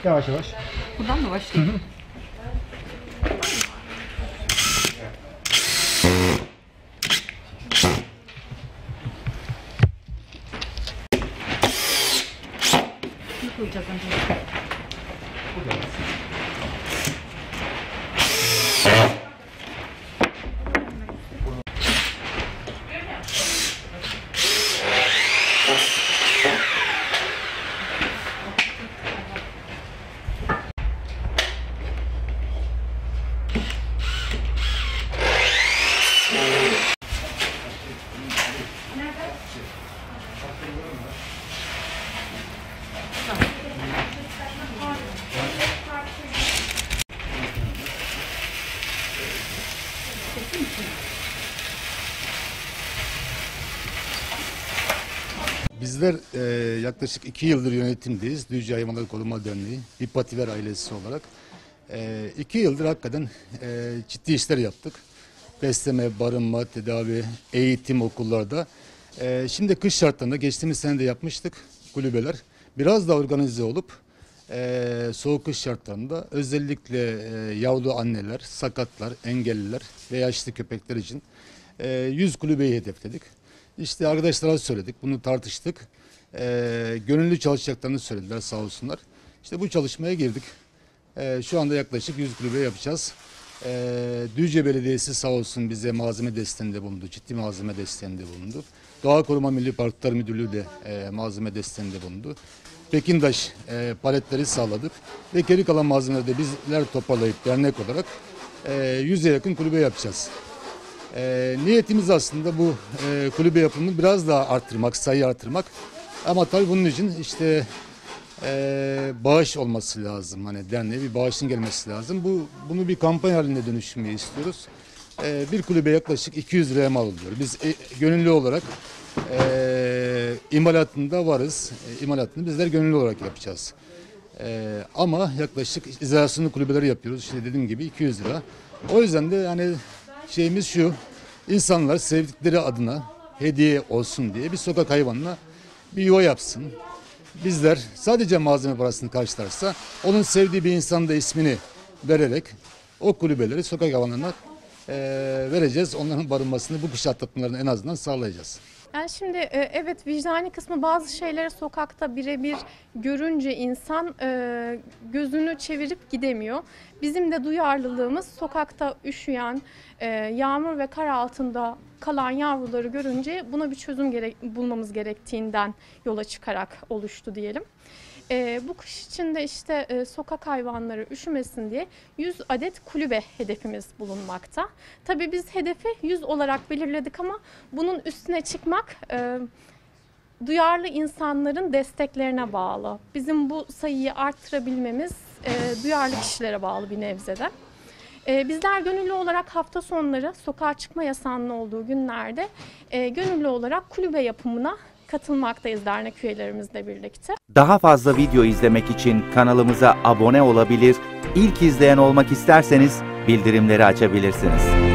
Yavaş yavaş. Buradan mı başlayayım? Ne koyacağız önce? Bizler yaklaşık 2 yıldır yönetimdeyiz. Düzce Hayvanları Koruma Derneği, bir Pativer ailesi olarak. 2 yıldır hakikaten ciddi işler yaptık. Besleme, barınma, tedavi, eğitim okullarda. Şimdi kış şartlarında geçtiğimiz sene de yapmıştık kulübeler. Biraz da organize olup soğuk kış şartlarında özellikle yavru anneler, sakatlar, engelliler ve yaşlı köpekler için 100 kulübeyi hedefledik. İşte arkadaşlara söyledik, bunu tartıştık. Gönüllü çalışacaklarını söylediler sağ olsunlar. İşte bu çalışmaya girdik. Şu anda yaklaşık 100 kulübe yapacağız. Düzce Belediyesi sağ olsun bize malzeme desteğinde bulundu, ciddi malzeme desteğinde bulundu. Doğa Koruma Milli Parklar Müdürlüğü de malzeme desteğinde bulundu. Pekintaş paletleri sağladık ve geri kalan malzemeleri de bizler toparlayıp dernek olarak 100'e yakın kulübe yapacağız. Niyetimiz aslında bu kulübe yapımını biraz daha arttırmak, sayı arttırmak. Ama tabii bunun için işte bağış olması lazım. Hani derneğe bir bağışın gelmesi lazım. Bunu bir kampanya haline dönüştürmeyi istiyoruz. Bir kulübe yaklaşık 200 liraya mal oluyor. Biz gönüllü olarak imalatında varız. İmalatını bizler gönüllü olarak yapacağız. Ama yaklaşık izolasyonlu kulübeleri yapıyoruz. İşte dediğim gibi 200 lira. O yüzden de hani şeyimiz şu, insanlar sevdikleri adına hediye olsun diye bir sokak hayvanına bir yuva yapsın. Bizler sadece malzeme parasını karşılarsa onun sevdiği bir insanın da ismini vererek o kulübeleri sokak hayvanlarına vereceğiz. Onların barınmasını, bu kış atlatmalarını en azından sağlayacağız. Yani şimdi evet, vicdani kısmı, bazı şeyleri sokakta birebir görünce insan gözünü çevirip gidemiyor. Bizim de duyarlılığımız sokakta üşüyen, yağmur ve kar altında kalan yavruları görünce buna bir çözüm bulmamız gerektiğinden yola çıkarak oluştu diyelim. Bu kış içinde işte sokak hayvanları üşümesin diye 100 adet kulübe hedefimiz bulunmakta. Tabii biz hedefi 100 olarak belirledik ama bunun üstüne çıkmak duyarlı insanların desteklerine bağlı. Bizim bu sayıyı arttırabilmemiz duyarlı kişilere bağlı bir nebzede. Bizler gönüllü olarak hafta sonları sokağa çıkma yasağının olduğu günlerde gönüllü olarak kulübe yapımına katılmaktayız dernek üyelerimizle birlikte. Daha fazla video izlemek için kanalımıza abone olabilir, ilk izleyen olmak isterseniz bildirimleri açabilirsiniz.